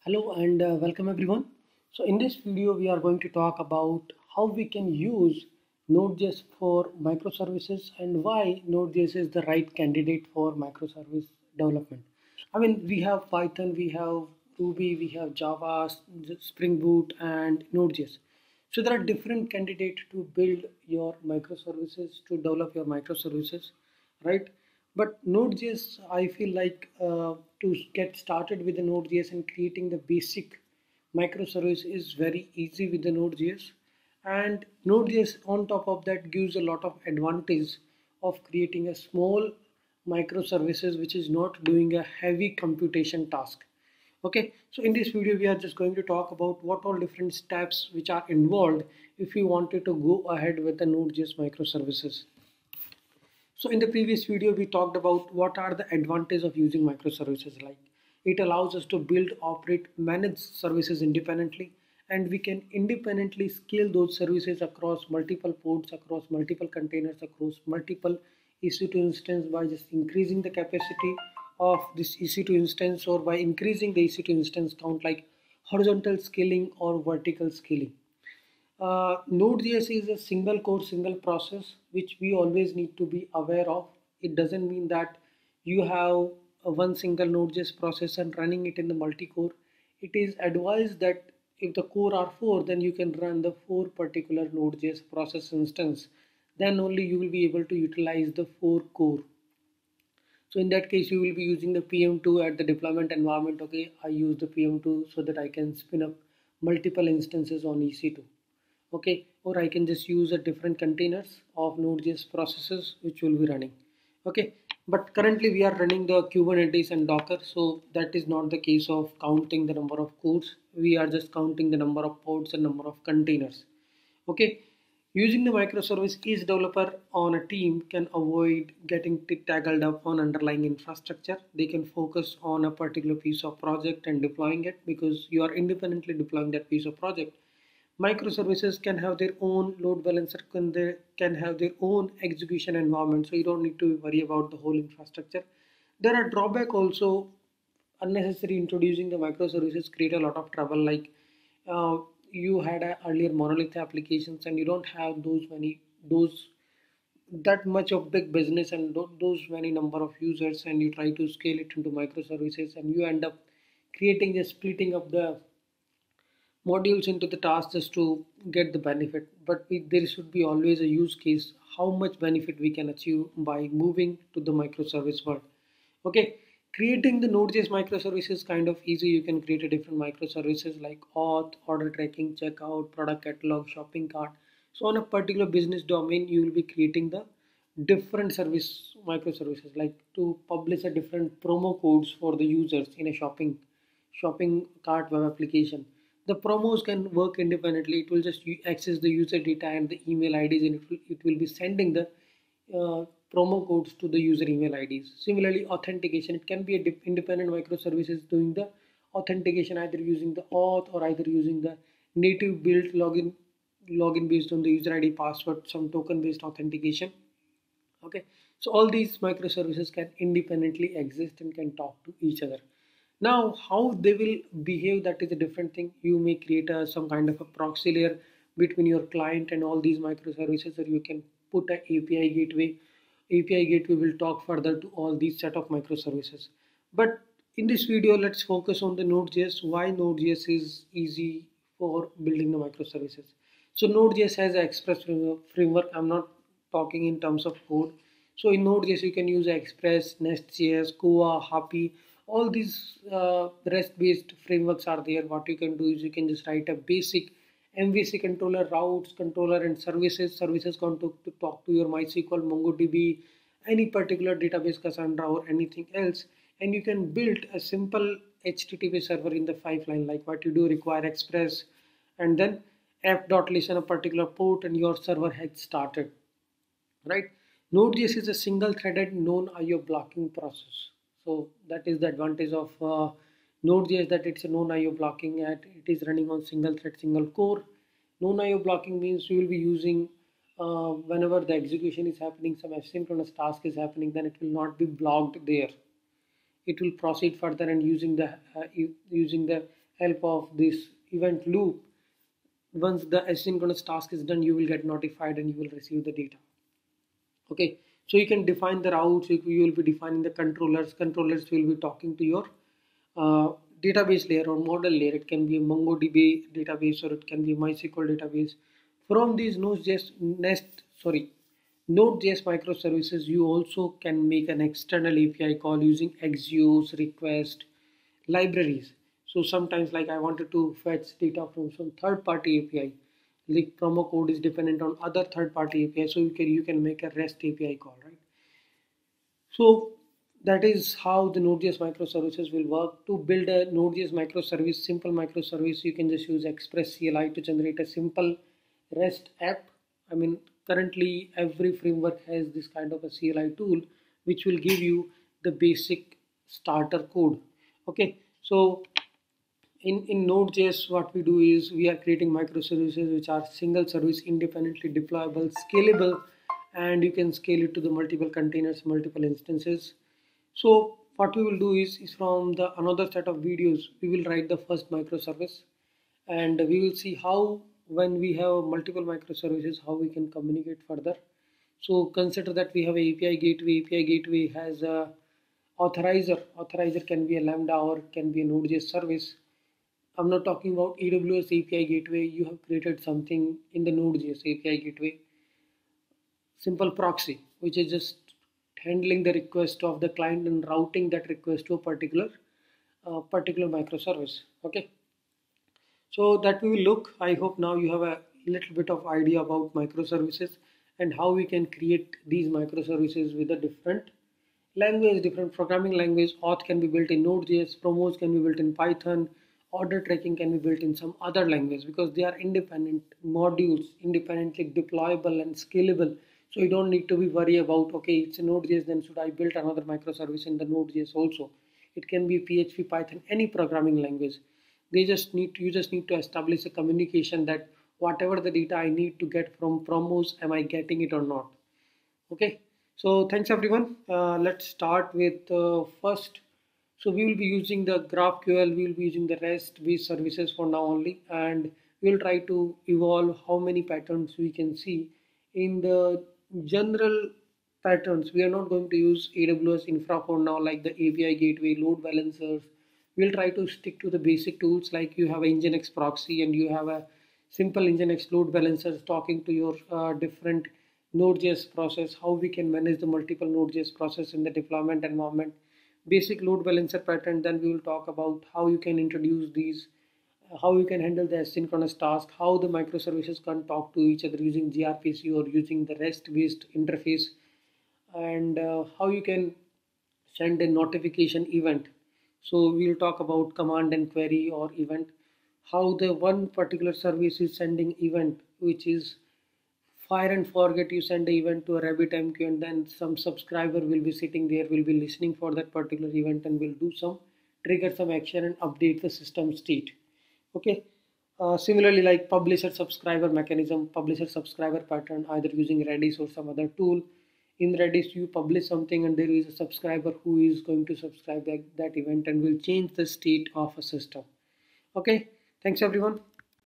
Hello and welcome everyone. So in this video we are going to talk about how we can use Node.js for microservices and why Node.js is the right candidate for microservice development. I mean, we have Python, we have Ruby, we have Java, Spring Boot and Node.js. So there are different candidates to build your microservices, to develop your microservices, right? But Node.js, I feel like to get started with the Node.js and creating the basic microservice is very easy with the Node.js. And Node.js on top of that gives a lot of advantage of creating a small microservices which is not doing a heavy computation task. Okay, so in this video we are just going to talk about what all different steps which are involved if you wanted to go ahead with the Node.js microservices. So in the previous video, we talked about what are the advantages of using microservices. Like it allows us to build, operate, manage services independently, and we can independently scale those services across multiple ports, across multiple containers, across multiple EC2 instance by just increasing the capacity of this EC2 instance or by increasing the EC2 instance count like horizontal scaling or vertical scaling. Node.js is a single core, single process, which we always need to be aware of. It doesn't mean that you have one single Node.js process and running it in the multi-core. It is advised that if the core are four, then you can run the four particular Node.js process instance. Then only you will be able to utilize the four core. So in that case, you will be using the PM2 at the deployment environment. Okay, I use the PM2 so that I can spin up multiple instances on EC2. Okay, or I can just use a different containers of Node.js processes which will be running. Okay, but currently we are running the Kubernetes and Docker, so that is not the case of counting the number of codes. We are just counting the number of pods and number of containers. Okay, using the microservice, each developer on a team can avoid getting tangled up on underlying infrastructure. They can focus on a particular piece of project and deploying it because you are independently deploying that piece of project. Microservices can have their own load balancer, can have their own execution environment, so you don't need to worry about the whole infrastructure. There are drawback also. Unnecessary introducing the microservices create a lot of trouble, like uh, you had a earlier monolith applications and you don't have those that much of big business and those many number of users, and you try to scale it into microservices and you end up creating a splitting of the modules into the task just to get the benefit. But there should be always a use case how much benefit we can achieve by moving to the microservice world. Okay, creating the Node.js microservice is kind of easy. You can create a different microservices like auth, order tracking, checkout, product catalog, shopping cart. So on a particular business domain you will be creating the different service microservices, like to publish a different promo codes for the users in a shopping cart web application. The promos can work independently. It will just access the user data and the email IDs, and it will be sending the promo codes to the user email IDs. Similarly, authentication, it can be a independent microservices doing the authentication, either using the auth or either using the native built login based on the user ID password, some token based authentication. Okay, so all these microservices can independently exist and can talk to each other. Now how they will behave, that is a different thing. You may create some kind of a proxy layer between your client and all these microservices, or you can put an API gateway will talk further to all these set of microservices. But in this video, let's focus on the Node.js, why Node.js is easy for building the microservices. So Node.js has an Express framework. I'm not talking in terms of code. So in Node.js, you can use Express, Nest.js, Koa, Hapi. All these REST-based frameworks are there. What you can do is you can just write a basic MVC controller, routes, controller, and services. Services can to talk to your MySQL, MongoDB, any particular database, Cassandra, or anything else. And you can build a simple HTTP server in the pipeline, like what you do require Express, and then f.listen a particular port, and your server has started, right? Node.js is a single threaded known IO blocking process. So that is the advantage of Node.js, that it's a known IO blocking and it is running on single thread, single core. Known IO blocking means you will be using whenever the execution is happening, some asynchronous task is happening, then it will not be blocked there. It will proceed further and using the help of this event loop, once the asynchronous task is done, you will get notified and you will receive the data. Okay, so you can define the routes, you will be defining the controllers will be talking to your uh, database layer or model layer. It can be a MongoDB database or it can be a MySQL database. From these Node.js microservices, you also can make an external API call using Axios request libraries. So sometimes, like, I wanted to fetch data from some third-party API, like promo code is dependent on other third-party API, so you can make a REST API call, right? So that is how the Node.js microservices will work. To build a Node.js microservice, simple microservice, you can just use Express CLI to generate a simple REST app. I mean, currently every framework has this kind of a CLI tool, which will give you the basic starter code. Okay, so in Node.js, what we do is we are creating microservices which are single service, independently deployable, scalable, and you can scale it to the multiple containers, multiple instances. So what we will do is from the another set of videos, we will write the first microservice, and we will see how, when we have multiple microservices, how we can communicate further. So consider that we have a API gateway. API gateway has a authorizer. Authorizer can be a Lambda or can be a Node.js service. I'm not talking about AWS API gateway. You have created something in the Node.js API gateway, simple proxy, which is just handling the request of the client and routing that request to a particular microservice. Okay, so that we will look. I hope now you have a little bit of idea about microservices and how we can create these microservices with a different language, different programming language. Auth can be built in Node.js, promos can be built in Python, order tracking can be built in some other language, because they are independent modules, independently deployable and scalable. So you don't need to be worried about, okay, it's a Node.js, then should I build another microservice in the Node.js also? It can be PHP, Python, any programming language. You just need to establish a communication that whatever the data I need to get from promos, am I getting it or not? Okay, so thanks everyone. Let's start with first. So we will be using the GraphQL, we will be using the REST based services for now only, and we will try to evolve how many patterns we can see in the general patterns. We are not going to use AWS infra for now, like the API gateway, load balancers. We'll try to stick to the basic tools, like you have a Nginx proxy and you have a simple Nginx load balancers talking to your different Node.js process, how we can manage the multiple Node.js process in the deployment environment, basic load balancer pattern. Then we will talk about how you can introduce these, how you can handle the asynchronous task, how the microservices can talk to each other using gRPC or using the REST based interface, and how you can send a notification event. So we'll talk about command and query or event, how the one particular service is sending event, which is fire and forget. You send the event to a RabbitMQ, and then some subscriber will be sitting there, will be listening for that particular event, and will do some, trigger some action and update the system state. Okay, similarly, like publisher subscriber mechanism, publisher subscriber pattern, either using Redis or some other tool. In Redis, you publish something and there is a subscriber who is going to subscribe that event and will change the state of a system. Okay, thanks everyone.